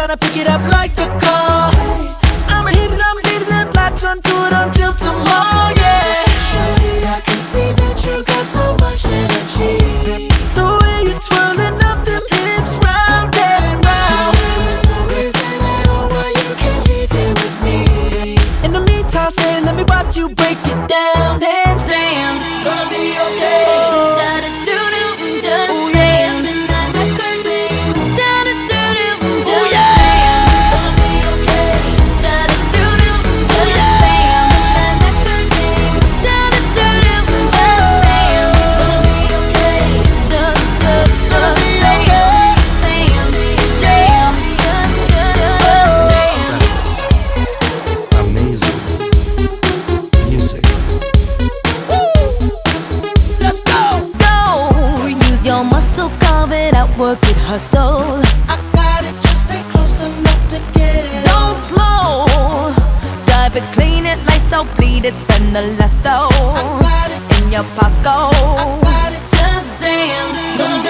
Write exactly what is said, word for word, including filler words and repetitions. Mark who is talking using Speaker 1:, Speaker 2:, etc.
Speaker 1: tryna pick it up like a call. I'ma hit it, I'm leaving the blocks on to it until tomorrow, yeah. Shorty, I can see that you got so much energy. The way you're twirling up them hips round and round. There's no reason at all why you can't leave here with me. In the meantime, stay, let me watch you break it down and dance. Gonna be okay. Oh. Da-da-doo-doo, just oh, yeah. Dance. Work it, hustle. I got it, just stay close enough to get it. Don't slow. Drive it, clean it, lights out, bleed it, spend the last though. I got it in your pocket. I got it, just dance.